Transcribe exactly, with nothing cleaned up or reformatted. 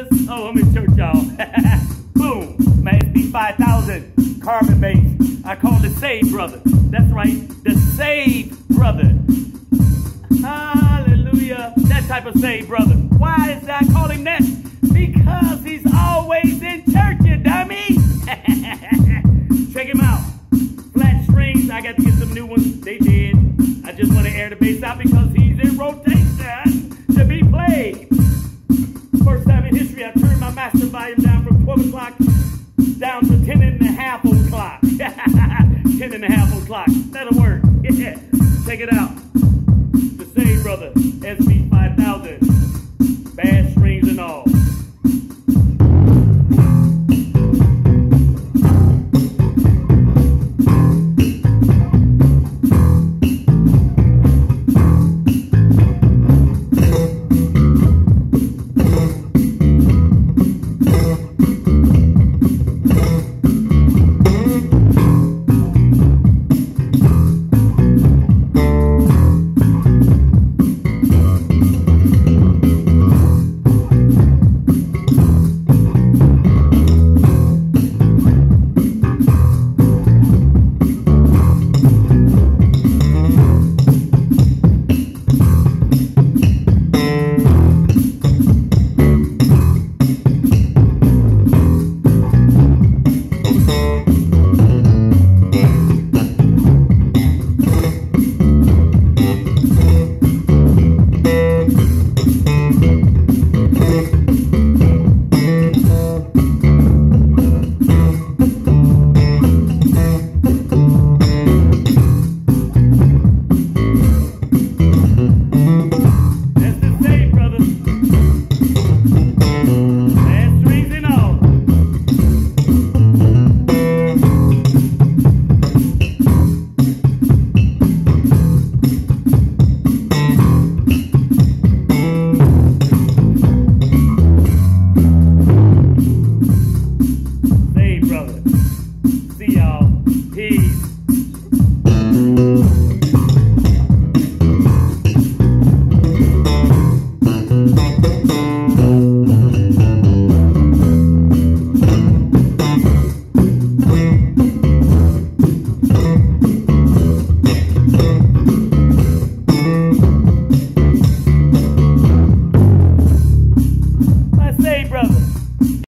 brothers. Oh, I'm in church, y'all. Boom. My S B five thousand Carvin bass. I call it Save Brother. That's right. The Save Brother. Hallelujah. That type of Save Brother. Why is that I call him that? Because he's always in church, you dummy. Check him out. Flat strings. I got to get some new ones. They did. I just want to air the bass out because he's in rotation to be played. First time in history I turned my master volume down from twelve o'clock down to ten and a half o'clock. ten and a half o'clock. That'll work. Yeah. Check it out.